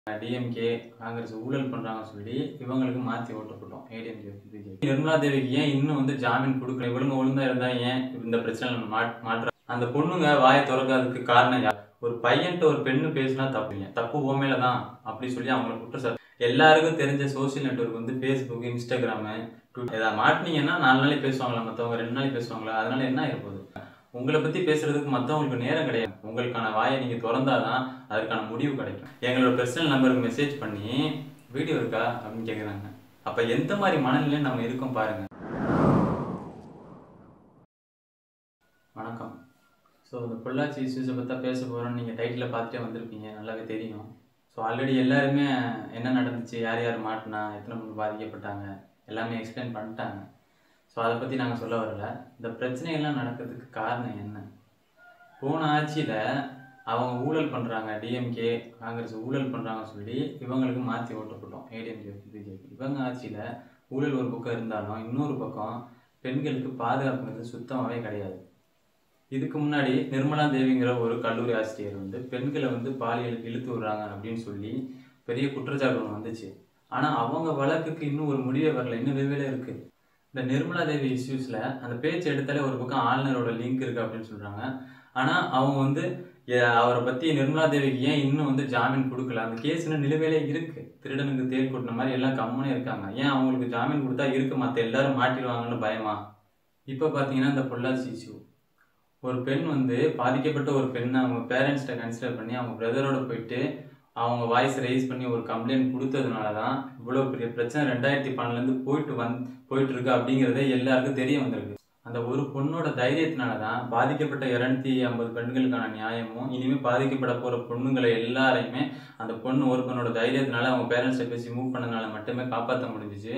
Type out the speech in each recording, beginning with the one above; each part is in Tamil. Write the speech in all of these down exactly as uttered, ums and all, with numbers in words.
டிஎம்கே காங்கிரஸ் ஊழல் பண்றாங்க சொல்லி இவங்களுக்கு மாத்தி ஓட்டு போட்டோம். ADMK BJP. நிர்மலா தேவிக்கு ஏன் இன்னும் வந்து ஜாமீன் கொடுக்கல? இவளுங்க ஒழுங்கா இருந்தா ஏன் இந்த பிரச்சனை மாற்ற அந்த பொண்ணுங்க வாயை திறக்காததுக்கு காரணம் யார்? ஒரு பையன்ட்ட ஒரு பெண்ணு பேசினா தப்புங்க, தப்பு உண்மையில தான் அப்படி சொல்லி அவங்களை குற்றச்சாட்டு. எல்லாருக்கும் தெரிஞ்ச சோசியல் நெட்வொர்க் வந்து ஃபேஸ்புக், இன்ஸ்டாகிராமு, ட்விட்டர். ஏதாவது மாட்டினீங்கன்னா நாலு நாளைக்கு பேசுவாங்களா, மற்றவங்க ரெண்டு நாளைக்கு பேசுவாங்களா? அதனால என்ன ஆயிருப்போகுது? உங்களை பத்தி பேசுறதுக்கு மற்றவங்களுக்கு நேரம் கிடையாது. உங்களுக்கான வாயை நீங்க திறந்தாதான் அதற்கான முடிவு கிடைக்கும். எங்களோட பர்சனல் நம்பருக்கு மெசேஜ் பண்ணி வீடியோ இருக்கா அப்படின்னு கேட்குறாங்க. அப்ப எந்த மாதிரி மனநிலையும் நம்ம இருக்கோம் பாருங்க. வணக்கம். ஸோ இந்த பொள்ளாச்சி இஷ்யூஸை பற்றி பேச போகிறோம். நீங்கள் டைட்டில் பார்த்துட்டே வந்திருப்பீங்க, நல்லாவே தெரியும். ஸோ ஆல்ரெடி எல்லாருமே என்ன நடந்துச்சு, யார் யார் மாட்டினா, எத்தனை பேர் பாதிக்கப்பட்டாங்க, எல்லாமே எக்ஸ்பிளைன் பண்ணிட்டாங்க. ஸோ அதை பற்றி நாங்கள் சொல்ல வரல. இந்த பிரச்சனைகள்லாம் நடக்கிறதுக்கு காரணம் என்ன? போன ஆட்சியில் அவங்க ஊழல் பண்ணுறாங்க, டிஎம்கே காங்கிரஸ் ஊழல் பண்ணுறாங்க சொல்லி இவங்களுக்கு மாற்றி ஓட்டு போட்டோம். ADMK BJP. இவங்க ஆட்சியில் ஊழல் ஒரு பக்கம் இருந்தாலும் இன்னொரு பக்கம் பெண்களுக்கு பாதுகாப்புங்கிறது சுத்தமாகவே கிடையாது. இதுக்கு முன்னாடி நிர்மலா தேவிங்கிற ஒரு கல்லூரி ஆசிரியர் வந்து பெண்களை வந்து பாலியலுக்கு இழுத்து விடுறாங்க அப்படின்னு சொல்லி பெரிய குற்றச்சாட்டு ஒன்று வந்துச்சு. ஆனால் அவங்க வழக்குக்கு இன்னும் ஒரு முடிவே வரல, இன்னும் வெவ்வேறு இருக்குது. இந்த நிர்மலா தேவி இஷ்யூஸில் அந்த பேச்சு எடுத்தாலே ஒரு பக்கம் ஆளுநரோட லிங்க் இருக்குது அப்படின்னு சொல்கிறாங்க. ஆனால் அவங்க வந்து அவரை பற்றி நிர்மலா தேவிக்கு ஏன் இன்னும் வந்து ஜாமீன் கொடுக்கல? அந்த கேஸ் இன்னும் நிலுவையிலே இருக்குது. திருடனுக்கு தேர் கொட்டின மாதிரி எல்லாம் கம்முனே இருக்காங்க. ஏன் அவங்களுக்கு ஜாமீன் கொடுத்தா இருக்கு மற்ற எல்லாரும் மாட்டிடுவாங்கன்னு பயமா? இப்போ பார்த்தீங்கன்னா இந்த பொள்ளாச்சி இஷ்யூ, ஒரு பெண் வந்து பாதிக்கப்பட்ட ஒரு பெண்ணை அவங்க பேரண்ட்ஸ்கிட்ட கன்சிடர் பண்ணி அவங்க பிரதரோட போயிட்டு அவங்க வாய்ஸ் ரைஸ் பண்ணி ஒரு கம்ப்ளைண்ட் கொடுத்ததுனால தான் இவ்வளோ பெரிய பிரச்சனை ரெண்டாயிரத்தி பன்னெண்டுலேருந்து போயிட்டு வந் போயிட்டு இருக்கு அப்படிங்கிறதே எல்லாருக்கும் தெரிய வந்திருக்கு. அந்த ஒரு பொண்ணோட தைரியத்தினால தான் பாதிக்கப்பட்ட இரநூத்தி ஐம்பது பெண்களுக்கான நியாயமும் இனிமேல் பாதிக்கப்பட போகிற பொண்ணுங்களை எல்லாரையுமே அந்த பொண்ணு ஒரு பொண்ணோட தைரியத்தினால அவங்க பேரண்ட்ஸை பேசி மூவ் பண்ணதுனால மட்டுமே காப்பாற்ற முடிஞ்சிச்சு.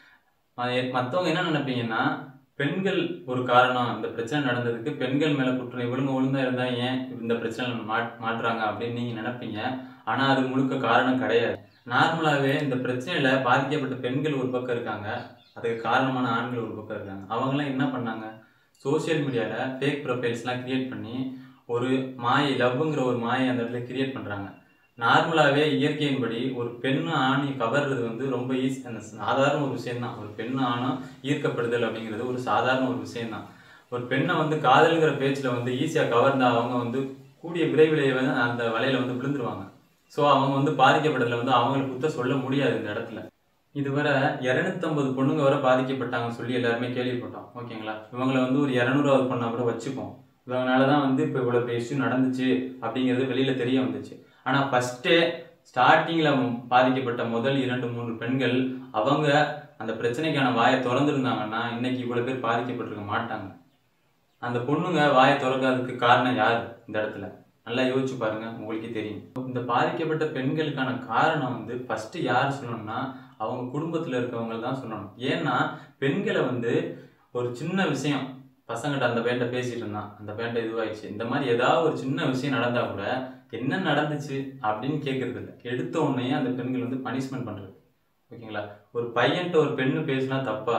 மற்றவங்க என்ன நினைப்பீங்கன்னா, பெண்கள் ஒரு காரணம் இந்த பிரச்சனை நடந்ததுக்கு, பெண்கள் மேல குற்றம், இவளுங்க ஒழுங்கா இருந்தா ஏன் இந்த பிரச்சனை மாற்றுறாங்க அப்படின்னு நீங்க நினைப்பீங்க. ஆனா அது முழுக்க காரணம் கிடையாது. நார்மலாவே இந்த பிரச்சனையில பாதிக்கப்பட்ட பெண்கள் ஒரு பக்கம் இருக்காங்க, அதுக்கு காரணமான ஆண்கள் ஒரு பக்கம் இருக்காங்க. அவங்க எல்லாம் என்ன பண்ணாங்க? சோசியல் மீடியால ஃபேக் ப்ரொஃபைல்ஸ் எல்லாம் கிரியேட் பண்ணி ஒரு மாயை, லவ்ங்கிற ஒரு மாயை அந்த இடத்துல கிரியேட் பண்றாங்க. நார்மலாவே இயற்கையின்படி ஒரு பெண்ணு ஆணை கவர்றது வந்து ரொம்ப ஈஸி, அந்த சாதாரண ஒரு விஷயம் தான். ஒரு பெண்ணு ஆணும் ஈர்க்கப்படுதல் அப்படிங்கிறது ஒரு சாதாரண ஒரு விஷயம் தான். ஒரு பெண்ணை வந்து காதல்ங்கிற பேச்சில் வந்து ஈஸியாக கவர்ந்தா அவங்க வந்து கூடிய விரைவிலேயே வந்து அந்த வலையில வந்து விழுந்துருவாங்க. ஸோ அவங்க வந்து பாதிக்கப்பட்டதில் வந்து அவங்களுக்கு குத்த சொல்ல முடியாது இந்த இடத்துல. இதுவரை இரநூத்தம்பது பொண்ணுங்க வரை பாதிக்கப்பட்டாங்க சொல்லி எல்லாருமே கேள்விப்பட்டோம். ஓகேங்களா? இவங்களை வந்து ஒரு இரநூறாவது பொண்ணா கூட வச்சுப்போம். இவங்களால தான் வந்து இப்போ இவ்வளோ பெரிய இஷ்யூ நடந்துச்சு அப்படிங்கிறது வெளியில தெரிய வந்துச்சு. ஆனால் ஃபஸ்ட்டே ஸ்டார்டிங்கில் பாதிக்கப்பட்ட முதல் இரண்டு மூன்று பெண்கள் அவங்க அந்த பிரச்சனைக்கான வாயை திறந்துருந்தாங்கன்னா இன்னைக்கு இவ்வளோ பேர் பாதிக்கப்பட்டிருக்க மாட்டாங்க. அந்த பொண்ணுங்க வாயை திறக்காததுக்கு காரணம் யார்? இந்த இடத்துல நல்லா யோசிச்சு பாருங்க, உங்களுக்கே தெரியும். இந்த பாதிக்கப்பட்ட பெண்களுக்கான காரணம் வந்து ஃபர்ஸ்ட் யார் சொல்லணும்னா அவங்க குடும்பத்தில் இருக்கவங்க தான் சொல்லணும். ஏன்னா பெண்களை வந்து ஒரு சின்ன விஷயம், பசங்கிட்ட அந்த பேண்ட பேசிட்டு இருந்தான், அந்த பேண்ட இதுவாயிடுச்சு, இந்த மாதிரி ஏதாவது ஒரு சின்ன விஷயம் நடந்தா கூட என்ன நடந்துச்சு அப்படின்னு கேட்கறது இல்லை. எடுத்த உடனே அந்த பெண்கள் வந்து பனிஷ்மெண்ட் பண்றது. ஓகேங்களா? ஒரு பையன்ட்ட ஒரு பெண்ணு பேசினா தப்பா?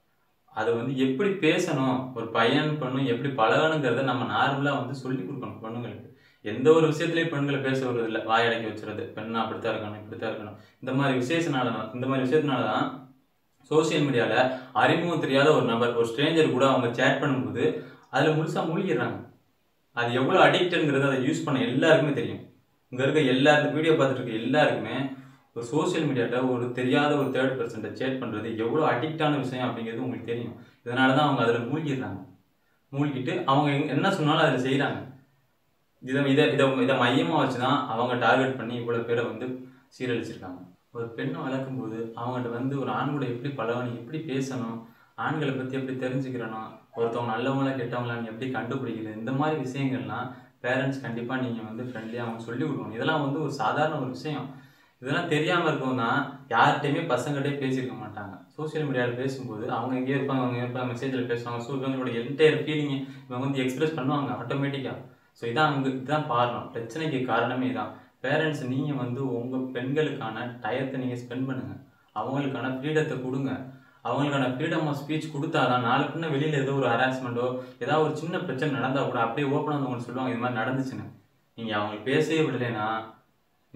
அது வந்து எப்படி பேசணும், ஒரு பையன் பொண்ணு எப்படி பழகணுங்கிறத நம்ம நார்மலா வந்து சொல்லி கொடுக்கணும் பொண்ணுங்களுக்கு. எந்த ஒரு விஷயத்திலையும் பெண்களை பேச வருது இல்லை, வாயடக்கி வச்சுறது, பெண்ணா அப்படித்தான் இருக்கணும், இப்படித்தான் இருக்கணும். இந்த மாதிரி விசேஷனாலதான் இந்த மாதிரி விஷயத்தினாலதான் சோசியல் மீடியால அறிமுகம் தெரியாத ஒரு நபர், ஒரு ஸ்ட்ரேஞ்சர் கூட அவங்க சேட் பண்ணும்போது அதுல முழுசா மூழ்கிடுறாங்க. அது எவ்வளோ அடிக்ட்ங்கிறது அதை யூஸ் பண்ண எல்லாருக்குமே தெரியும். இங்கே இருக்க எல்லாருக்கும், வீடியோ பார்த்துட்டு இருக்க எல்லாருக்குமே ஒரு சோசியல் மீடியாவில் ஒரு தெரியாத ஒரு தேர்ட் பர்சன்ட்டை சேட் பண்ணுறது எவ்வளோ அடிக்டான விஷயம் அப்படிங்கிறது உங்களுக்கு தெரியும். இதனால தான் அவங்க அதில் மூழ்கிடுறாங்க. மூழ்கிட்டு அவங்க என்ன சொன்னாலும் அதில் செய்கிறாங்க. இதை இதை இதை இதை மையமாக வச்சு தான் அவங்க டார்கெட் பண்ணி இவ்வளோ பேரை வந்து சீரழிச்சிருக்காங்க. ஒரு பெண்ணை வளர்க்கும்போது அவங்கள்ட்ட வந்து ஒரு ஆண் கூட எப்படி பழகணும், எப்படி பேசணும், ஆண்களை பற்றி எப்படி தெரிஞ்சுக்கிறணும், ஒருத்தவங்க நல்லவங்களா கெட்டவங்களான்னு எப்படி கண்டுபிடிக்கிறது, இந்த மாதிரி விஷயங்கள்லாம் பேரண்ட்ஸ் கண்டிப்பாக நீங்கள் வந்து ஃப்ரெண்ட்லியாக அவங்க சொல்லி கொடுக்கணும். இதெல்லாம் வந்து ஒரு சாதாரண ஒரு விஷயம். இதெல்லாம் தெரியாமல் இருக்கவங்க யார்கிட்டையுமே பசங்கள்டே பேசியிருக்க மாட்டாங்க. சோசியல் மீடியாவில் பேசும்போது அவங்க எங்கேயே இருப்பாங்க, அவங்க இருப்பாங்க, மெசேஜில் பேசுவாங்க. ஸோ இவங்களோட என்டையர் ஃபீலிங்கை இவங்க வந்து எக்ஸ்பிரஸ் பண்ணுவாங்க ஆட்டோமேட்டிக்காக. ஸோ இதான் அவங்க இதுதான் காரணம், பிரச்சனைக்கு காரணமே இதான். பேரண்ட்ஸ் நீங்கள் வந்து உங்கள் பெண்களுக்கான டயத்தை நீங்கள் ஸ்பெண்ட் பண்ணுங்கள், அவங்களுக்கான ஃப்ரீடத்தை கொடுங்க. அவங்களுக்கான ஃப்ரீடம் ஆஃப் ஸ்பீச் கொடுத்தாதான் நாலு பின்ன வெளியில் ஏதோ ஒரு ஹராஸ்மெண்ட்டோ ஏதாவது ஒரு சின்ன பிரச்சனை நடந்தால் கூட அப்படியே ஓப்பனாக வந்து உங்களுக்கு சொல்லுவாங்க இது மாதிரி நடந்துச்சுன்னு. நீங்கள் அவங்களுக்கு பேசவே விடலைன்னா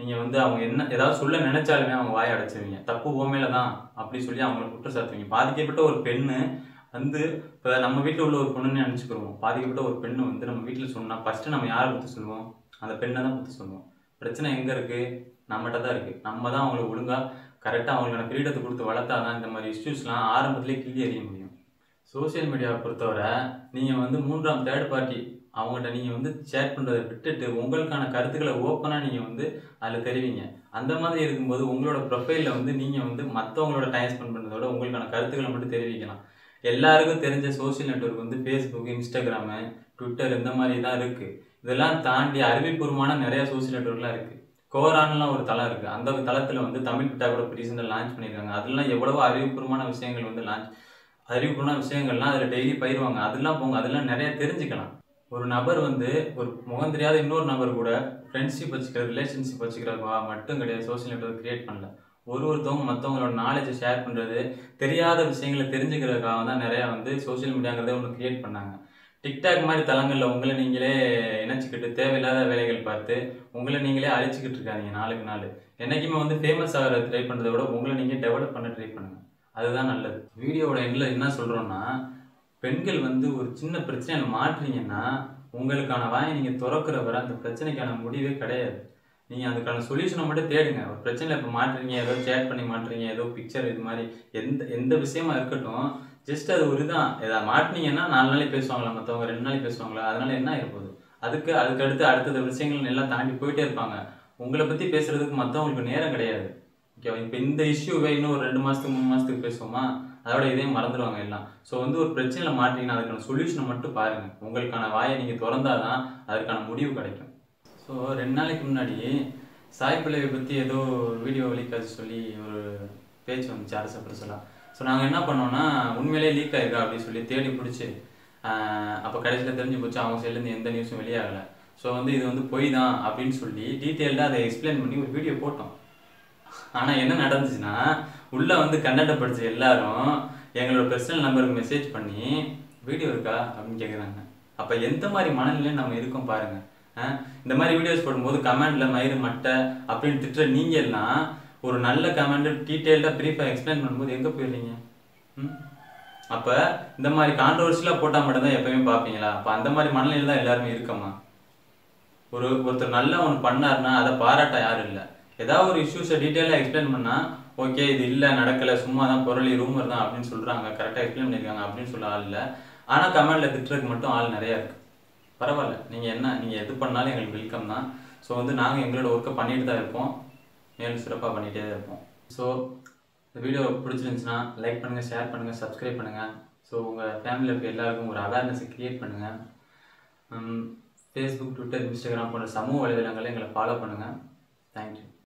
நீங்கள் வந்து அவங்க என்ன ஏதாவது சொல்ல நினைச்சாலுமே அவங்க வாயை அடைச்சிருவீங்க. தப்பு உன் மேலே தான் அப்படி சொல்லி அவங்கள குற்றம் சாட்டுவீங்க. பாதிக்கப்பட்ட ஒரு பெண்ணு வந்து இப்போ நம்ம வீட்டில் உள்ள ஒரு பொண்ணுன்னு நினச்சிக்கிறோம். பாதிக்கப்பட்ட ஒரு பெண்ணு வந்து நம்ம வீட்டில் சொன்னால் ஃபஸ்ட்டு நம்ம யாரை பற்றி சொல்லுவோம்? அந்த பெண்ணை தான் பற்றி சொல்லுவோம். பிரச்சனை எங்கே இருக்குது? நம்மகிட்ட தான் இருக்குது. நம்ம தான் அவங்கள ஒழுங்காக கரெக்டாக அவங்களுக்கான ஃப்ரீடத்தை கொடுத்து வளர்த்தா தான் இந்த மாதிரி இஷ்யூஸ்லாம் ஆரம்பத்திலே கிள்ளி எறிய முடியும். சோசியல் மீடியாவை பொறுத்தவரை நீங்கள் வந்து மூன்றாம் தேர்ட் பார்ட்டி அவங்கள்ட்ட நீங்கள் வந்து ஷேர் பண்ணுறதை விட்டுட்டு உங்களுக்கான கருத்துக்களை ஓப்பனாக நீங்கள் வந்து அதில் தெரிவிங்க. அந்த மாதிரி இருக்கும்போது உங்களோட ப்ரொஃபைலில் வந்து நீங்கள் வந்து மற்றவங்களோட டைம் ஸ்பெண்ட் பண்ணுறதோட உங்களுக்கான கருத்துக்களை மட்டும் தெரிவிக்கலாம். எல்லாருக்கும் தெரிஞ்ச சோசியல் நெட்வொர்க் வந்து ஃபேஸ்புக், இன்ஸ்டாகிராமு, ட்விட்டர் இந்த மாதிரி தான் இருக்குது. இதெல்லாம் தாண்டி அறிவிப்பூர்வமான நிறையா சோசியல் நெட்வொர்க்லாம் இருக்குது. கோரான்லாம் ஒரு தளம் இருக்குது. அந்த தளத்தில் வந்து தமிழ் பிட்டா கூட இப்போ ரீசெண்டாக லான்ச் பண்ணியிருக்காங்க. அதெல்லாம் எவ்வளவோ அறிவிப்பூர்வமான விஷயங்கள் வந்து லான்ச் அறிவிப்பூர்வமான விஷயங்கள்லாம் அதில் டெய்லி பயிர்வாங்க. அதெல்லாம் போங்க, அதெல்லாம் நிறைய தெரிஞ்சுக்கலாம். ஒரு நபர் வந்து ஒரு முகம் தெரியாத இன்னொரு நபர் கூட ஃப்ரெண்ட்ஷிப் வச்சுக்கிற ரிலேஷன்ஷிப் வச்சுக்கிறவா மட்டும் கிடையாது சோசியல் நெட்வொர்க் கிரியேட் பண்ணல. ஒரு ஒருத்தவங்க மற்றவங்களோட நாலேஜை ஷேர் பண்ணுறது, தெரியாத விஷயங்களை தெரிஞ்சுக்கிறதுக்காக தான் நிறையா வந்து சோசியல் மீடியாங்கிறத ஒன்று கிரியேட் பண்ணாங்க. டிக்டாக் மாதிரி தளங்களில் உங்களை நீங்களே இணைச்சிக்கிட்டு தேவையில்லாத வேலைகள் பார்த்து உங்களை நீங்களே அழிச்சிக்கிட்டு இருக்காதீங்க. நாளுக்கு நாள் என்றைக்குமே வந்து ஃபேமஸ் ஆகிற ட்ரை பண்ணுறதை விட உங்களை நீங்கள் டெவலப் பண்ண ட்ரை பண்ணுங்கள். அதுதான் நல்லது. வீடியோவோட எண்டில் என்ன சொல்கிறோன்னா, பெண்கள் வந்து ஒரு சின்ன பிரச்சனையை மாற்றுறீங்கன்னா உங்களுக்கான வாயை நீங்கள் திறக்கிற வரை அந்த பிரச்சனைக்கான முடிவே கிடையாது. நீங்கள் அதுக்கான சொல்யூஷனை மட்டும் தேடுங்க. ஒரு பிரச்சனையில் இப்போ மாட்டுறீங்க, ஏதோ சேட் பண்ணி மாட்டுறீங்க, ஏதோ பிக்சர் இது மாதிரி எந்த எந்த விஷயமா இருக்கட்டும், ஜஸ்ட் அது ஒரு தான். எதாவது மாட்டினீங்கன்னா நாலு நாளைக்கு பேசுவாங்களா, மற்றவங்க ரெண்டு நாளைக்கு பேசுவாங்களா, அதனால என்ன இருப்போது? அதுக்கு அதுக்கு அடுத்து அடுத்தது விஷயங்கள் எல்லாம் தாண்டி போயிட்டே இருப்பாங்க. உங்களை பற்றி பேசுறதுக்கு மற்றவங்களுக்கு நேரம் கிடையாது. ஓகேவா? இப்போ இந்த இஷ்யூவை இன்னும் ஒரு ரெண்டு மாதத்துக்கு மூணு மாதத்துக்கு பேசுவோமா, அதோட இதையும் மறந்துடுவாங்க எல்லாம். ஸோ வந்து ஒரு பிரச்சனையில் மாட்டிங்கன்னா அதுக்கான சொல்யூஷனை மட்டும் பாருங்கள். உங்களுக்கான வாயை நீங்கள் திறந்தாதான் அதற்கான முடிவு கிடைக்கும். ஸோ ரெண்டு நாளைக்கு முன்னாடி சாய் பல்லவி பற்றி ஏதோ வீடியோ லீக் சொல்லி ஒரு பேச்சு வந்துச்சு அரசு பிரசலாக. ஸோ நாங்கள் என்ன பண்ணோம்னா, உண்மையிலே லீக் ஆயிருக்கா அப்படின்னு சொல்லி தேடி பிடிச்சி அப்போ கடைசியில் தெரிஞ்சு போச்சு அவங்க சைட்லேருந்து எந்த நியூஸும் வெளியாகலை. ஸோ வந்து இது வந்து பொய் தான் அப்படின்னு சொல்லி டீட்டெயில்டாக அதை எக்ஸ்பிளைன் பண்ணி ஒரு வீடியோ போட்டோம். ஆனால் என்ன நடந்துச்சுன்னா, உள்ளே வந்து கண்டென்ட்டை படித்த எல்லாரும் எங்களோட பர்சனல் நம்பருக்கு மெசேஜ் பண்ணி வீடியோ இருக்கா அப்படின்னு கேட்குறாங்க. அப்போ எந்த மாதிரி மனநிலையும் நம்ம இருக்கோம் பாருங்கள். இந்த மாதிரி வீடியோஸ் போடும்போது கமெண்டில் மயிறு மட்டை அப்படின்னு திட்டுற நீங்கள் எல்லாம் ஒரு நல்ல கமெண்ட்டு டீட்டெயில்டாக ப்ரீஃபாக எக்ஸ்பிளைன் பண்ணும்போது எங்கே போயிடுறீங்க? ம் அப்போ இந்த மாதிரி கான்ட்ரவர்சியலாக போட்டால் மட்டும்தான் எப்போயுமே பார்ப்பீங்களா? அப்போ அந்த மாதிரி மனநிலையில் தான் எல்லாருமே இருக்கமா? ஒரு ஒருத்தர் நல்லா ஒன்று பண்ணாருன்னா அதை பாராட்ட யாரும் இல்லை. ஏதாவது ஒரு இஷ்யூஸை டீட்டெயிலாக எக்ஸ்பிளைன் பண்ணால் ஓகே இது இல்லை நடக்கலை சும்மா தான் பொருளி ரூமர் தான் அப்படின்னு சொல்கிறாங்க, கரெக்டாக எக்ஸ்பிளைன் பண்ணியிருக்காங்க அப்படின்னு சொல்ல ஆள் இல்லை. ஆனால் கமெண்டில் திட்டுறதுக்கு மட்டும் ஆள் நிறையா இருக்குது. பரவாயில்ல, நீங்கள் என்ன நீங்கள் எது பண்ணாலும் எங்களுக்கு வெல்கம் தான். ஸோ வந்து நாங்கள் எங்களோட ஒர்க்கை பண்ணிட்டு தான் இருப்போம், மேலும் சிறப்பாக பண்ணிகிட்டே தான் இருப்போம். ஸோ இந்த வீடியோ பிடிச்சிருந்துச்சுன்னா லைக் பண்ணுங்கள், ஷேர் பண்ணுங்கள், சப்ஸ்கிரைப் பண்ணுங்கள். ஸோ உங்கள் ஃபேமிலியில் இருக்க எல்லாருக்கும் ஒரு அவேர்னஸை க்ரியேட் பண்ணுங்கள். ஃபேஸ்புக், ட்விட்டர், இன்ஸ்டாகிராம் போன்ற சமூக வலைதளங்களை எங்களை ஃபாலோ பண்ணுங்கள். தேங்க்யூ.